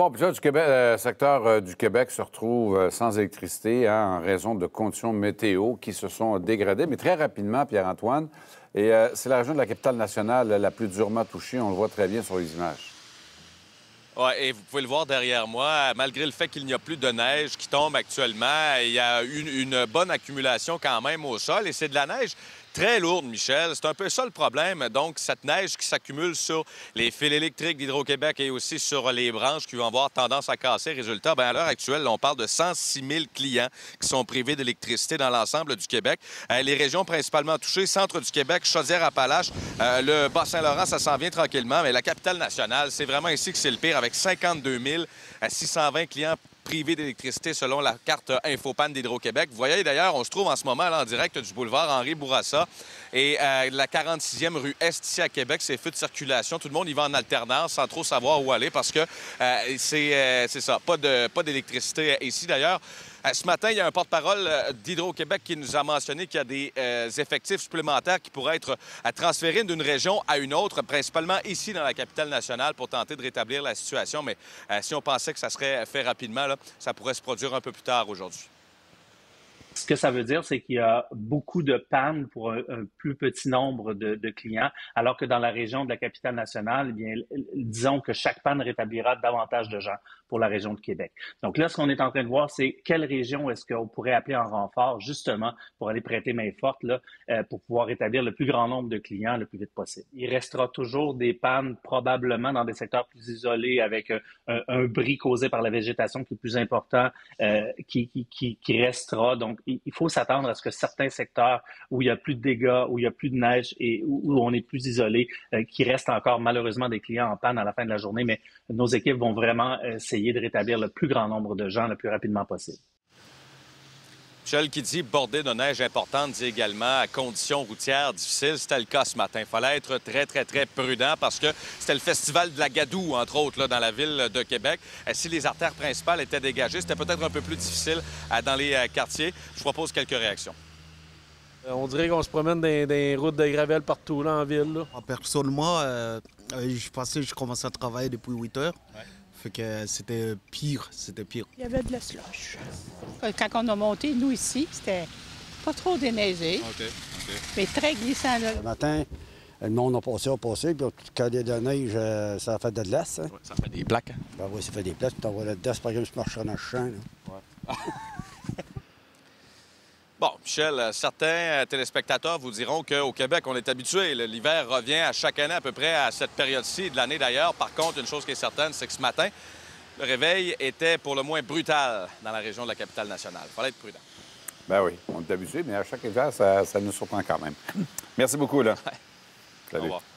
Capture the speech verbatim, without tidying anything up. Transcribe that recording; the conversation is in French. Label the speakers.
Speaker 1: Bon, puis là, du Québec, le secteur euh, du Québec se retrouve euh, sans électricité hein, en raison de conditions météo qui se sont dégradées, mais très rapidement, Pierre-Antoine. Et euh, c'est la région de la capitale nationale la plus durement touchée. On le voit très bien sur les images.
Speaker 2: Oui, et vous pouvez le voir derrière moi, malgré le fait qu'il n'y a plus de neige qui tombe actuellement, il y a une, une bonne accumulation quand même au sol. Et c'est de la neige très lourde, Michel. C'est un peu ça le problème. Donc, cette neige qui s'accumule sur les fils électriques d'Hydro-Québec et aussi sur les branches qui vont avoir tendance à casser. Résultat, bien, à l'heure actuelle, on parle de cent six mille clients qui sont privés d'électricité dans l'ensemble du Québec. Euh, les régions principalement touchées, centre du Québec, Chaudière-Appalaches, euh, le Bas-Saint-Laurent, ça s'en vient tranquillement. Mais la capitale nationale, c'est vraiment ici que c'est le pire, avec cinquante-deux mille à six cent vingt clients privés d'électricité selon la carte Infopan d'Hydro-Québec. Vous voyez d'ailleurs, on se trouve en ce moment là, en direct du boulevard Henri Bourassa et euh, la quarante-sixième rue Est ici à Québec, c'est feu de circulation. Tout le monde y va en alternance sans trop savoir où aller parce que euh, c'est euh, ça, pas de pas d'électricité ici d'ailleurs. Ce matin, il y a un porte-parole d'Hydro-Québec qui nous a mentionné qu'il y a des euh, effectifs supplémentaires qui pourraient être à transférer d'une région à une autre, principalement ici dans la capitale nationale, pour tenter de rétablir la situation. Mais euh, si on pensait que ça serait fait rapidement, là, ça pourrait se produire un peu plus tard aujourd'hui.
Speaker 3: Ce que ça veut dire, c'est qu'il y a beaucoup de pannes pour un, un plus petit nombre de, de clients, alors que dans la région de la capitale nationale, eh bien, disons que chaque panne rétablira davantage de gens pour la région de Québec. Donc là, ce qu'on est en train de voir, c'est quelle région est-ce qu'on pourrait appeler en renfort, justement, pour aller prêter main forte, là, euh, pour pouvoir rétablir le plus grand nombre de clients le plus vite possible. Il restera toujours des pannes, probablement dans des secteurs plus isolés, avec un, un, un bris causé par la végétation qui est plus important, euh, qui, qui, qui, qui restera. Donc, il faut s'attendre à ce que certains secteurs où il y a plus de dégâts, où il y a plus de neige et où on est plus isolé, euh, qui restent encore malheureusement des clients en panne à la fin de la journée. Mais nos équipes vont vraiment essayer de rétablir le plus grand nombre de gens le plus rapidement possible.
Speaker 2: Michel, qui dit bordée de neige importante, dit également à conditions routières difficiles. C'était le cas ce matin. Il fallait être très, très, très prudent parce que c'était le festival de la Gadoue, entre autres, là, dans la ville de Québec. Si les artères principales étaient dégagées, c'était peut-être un peu plus difficile dans les quartiers. Je vous propose quelques réactions.
Speaker 4: On dirait qu'on se promène dans des routes de gravelle partout là, en ville. Là.
Speaker 5: Personnellement, euh, je pensais que je commençais à travailler depuis huit heures. Ouais. Fait que c'était pire, c'était pire.
Speaker 6: Il y avait de la slush. Quand on a monté, nous ici, c'était pas trop déneigé, okay, okay. Mais très glissant. Là.
Speaker 7: Le matin, le monde a passé, a passé, puis quand il y a de la neige, ça a fait de glace. Hein?
Speaker 2: Ouais, ça fait des plaques. Hein?
Speaker 7: Ben oui, ça fait des plaques, puis t'envoies là-dedans, c'est pas comme si tu marchais dans le champ. Là. Ouais.
Speaker 2: Bon, Michel, certains téléspectateurs vous diront qu'au Québec, on est habitué. L'hiver revient à chaque année à peu près à cette période-ci de l'année d'ailleurs. Par contre, une chose qui est certaine, c'est que ce matin, le réveil était pour le moins brutal dans la région de la capitale nationale. Il fallait être prudent.
Speaker 1: Ben oui, on est habitué, mais à chaque hiver, ça, ça nous surprend quand même. Merci beaucoup, là.
Speaker 2: Ouais.
Speaker 1: Salut.
Speaker 2: Au revoir.